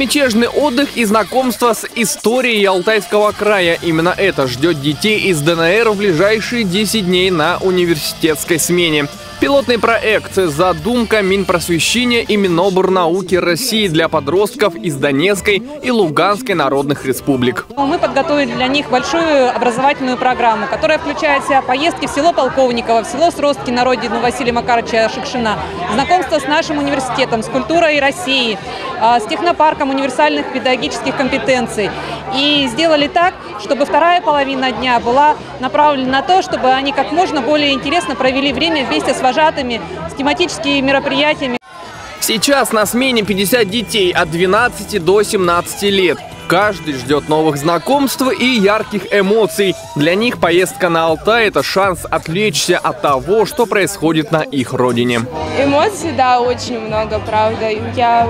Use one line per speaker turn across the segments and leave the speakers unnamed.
Безмятежный отдых и знакомство с историей Алтайского края. Именно это ждет детей из ДНР в ближайшие 10 дней на университетской смене. Пилотный проект «Задумка Минпросвещения и Минобрнауки России» для подростков из Донецкой и Луганской народных республик.
Мы подготовили для них большую образовательную программу, которая включает в себя поездки в село Полковниково, в село Сростки на родину Василия Макаровича Шукшина, знакомство с нашим университетом, с культурой России, с технопарком универсальных педагогических компетенций. И сделали так, чтобы вторая половина дня была направлена на то, чтобы они как можно более интересно провели время вместе с вожатыми, с тематическими мероприятиями.
Сейчас на смене 50 детей от 12 до 17 лет. Каждый ждет новых знакомств и ярких эмоций. Для них поездка на Алтай – это шанс отвлечься от того, что происходит на их родине.
Эмоций, да, очень много, правда. Я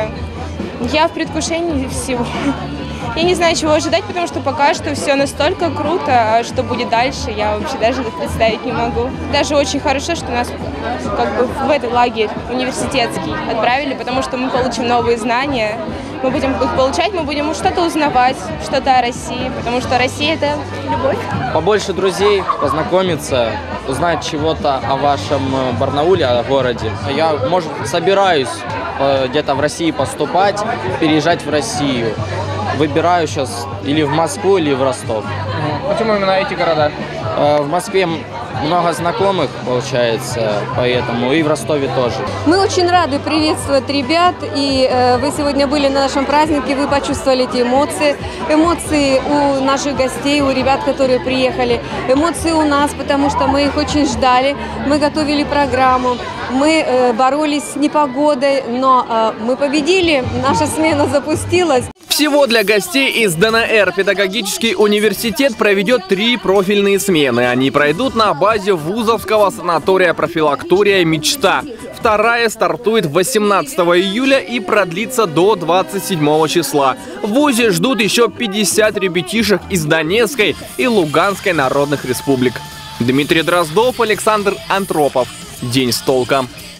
в предвкушении всего. Я не знаю, чего ожидать, потому что пока что все настолько круто, а что будет дальше, я вообще даже представить не могу. Даже очень хорошо, что нас как бы в этот лагерь университетский отправили, потому что мы получим новые знания, мы будем их получать, мы будем что-то узнавать, что-то о России, потому что Россия – это любовь.
Побольше друзей, познакомиться, узнать чего-то о вашем Барнауле, о городе. Я, может, собираюсь где-то в России поступать, переезжать в Россию. Выбираю сейчас или в Москву, или в Ростов.
Почему именно эти города?
В Москве много знакомых, получается, поэтому и в Ростове тоже.
Мы очень рады приветствовать ребят, и вы сегодня были на нашем празднике, вы почувствовали эти эмоции. Эмоции у наших гостей, у ребят, которые приехали. Эмоции у нас, потому что мы их очень ждали. Мы готовили программу, мы боролись с непогодой, но мы победили, наша смена запустилась.
Всего для гостей из ДНР педагогический университет проведет 3 профильные смены. Они пройдут на базе вузовского санатория профилактория «Мечта». Вторая стартует 18 июля и продлится до 27 числа. В вузе ждут еще 50 ребятишек из Донецкой и Луганской народных республик. Дмитрий Дроздов, Александр Антропов. День с толком.